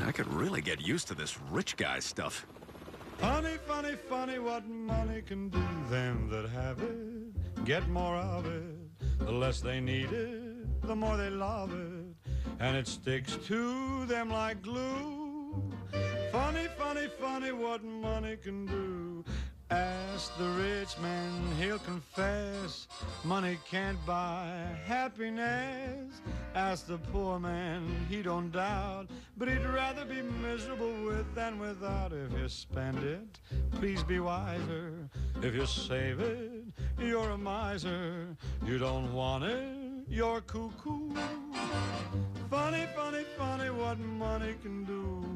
I could really get used to this rich guy stuff. Funny, funny, funny what money can do. Them that have it get more of it. The less they need it, the more they love it. And it sticks to them like glue. Funny, funny, funny what money can do. Ask the rich man, he'll confess. Money can't buy happiness. Ask the poor man, he don't doubt. But he'd rather be miserable with than without. If you spend it, please be wiser. If you save it, you're a miser. You don't want it, you're cuckoo. Funny, funny, funny what money can do.